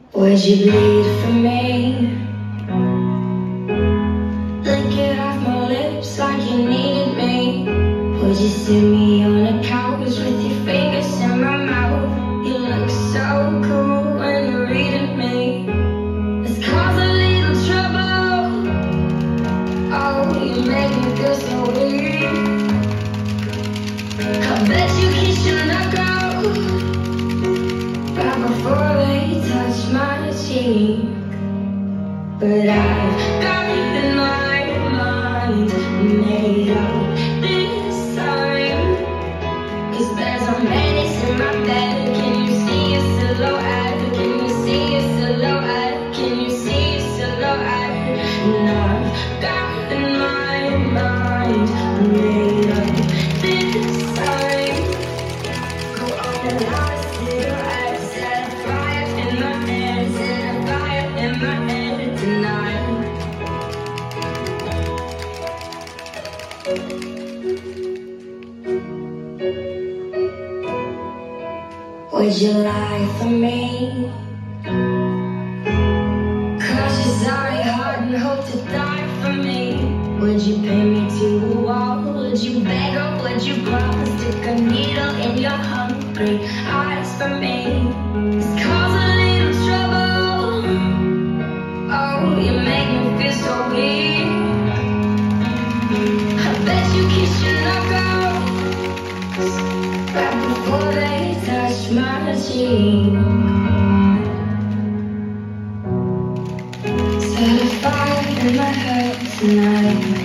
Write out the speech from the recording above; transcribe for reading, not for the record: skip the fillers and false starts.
Would you bleed for me? Lick it off my lips like you needed me. Would you sit me on a couch with your fingers in my mouth? You look so cool when you're reading me. Let's cause a little trouble. Oh, you make me feel so weird. I bet you kiss your knuckles right before they touch my cheek. But I've got it in my mind made up this time, 'cause there's a menace in my bed. Can you see a silhouette? Can you see a silhouette? Can you see a silhouette? And I've got it in my mind made up this time. Go on and light a cigarette, set a fire in my head, set a fire in my head tonight. Would you lie for me? Cause you sorry heart and hope to die for me. Would you pin me to a wall? Would you beg or would you crawl? Stick a needle in your hungry eyes for me. Let's cause a little trouble. Oh, you make me feel so weird. I bet you kiss your knuckles right before they touch my cheek. Set a fire in my head tonight.